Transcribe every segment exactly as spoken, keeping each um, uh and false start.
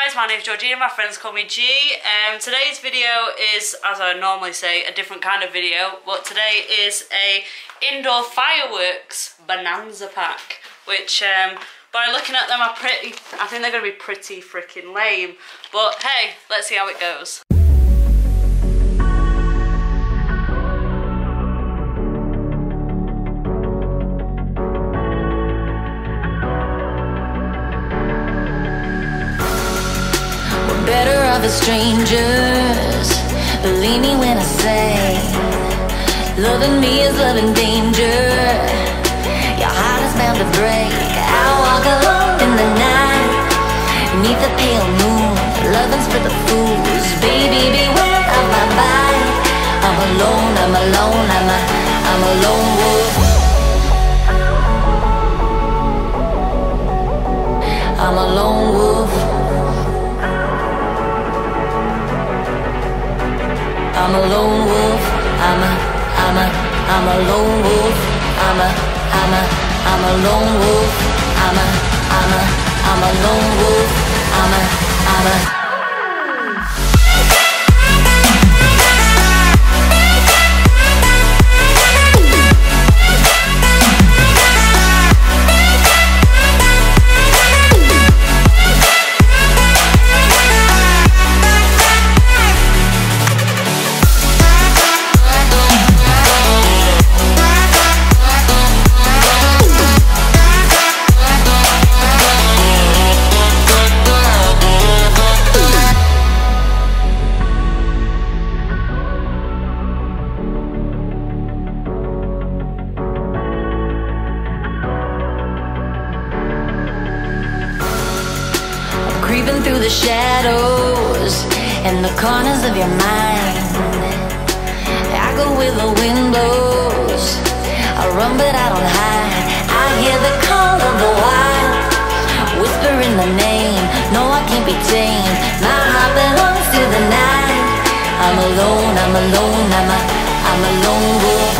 guys, my name is Georgina, my friends call me G. Um, today's video is, as I normally say, a different kind of video, but today is a indoor fireworks bonanza pack, which um, by looking at them are pretty, I think they're going to be pretty freaking lame, but hey, let's see how it goes. Better off as strangers. Believe me when I say, loving me is loving danger. Your heart is bound to break. I walk alone in the night, beneath the pale moon, loving's for the fools. Baby, beware of my bite. I'm alone, I'm alone, I'm a, I'm a lone wolf. I'm a lone wolf. I'm a lone wolf, I'm a, I'm a, I'm a lone wolf, I'm a, I'm a, I'm a lone wolf, I'm a, I'm a, I'm a lone wolf, I'm a, I'm a. Creeping through the shadows and the corners of your mind. I go where the wind blows, I run but I don't hide. I hear the call of the wild, whispering the name. No, I can't be tamed. My heart belongs to the night. I'm alone, I'm alone, I'm a, I'm a lone wolf.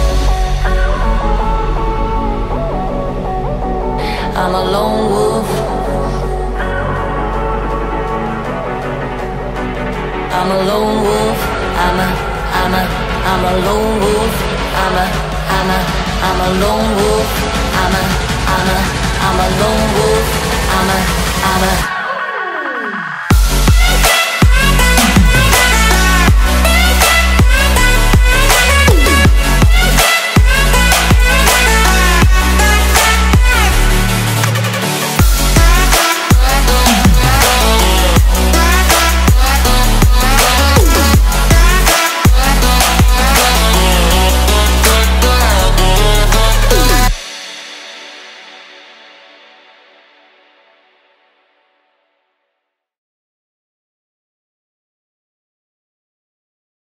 I'm a lone wolf. I'm a lone wolf, I'm a, I'm a, I'm a lone wolf, I'm a, I'm a, I'm a lone wolf, I'm a, I'm a, I'm a lone wolf, I'm a, I'm a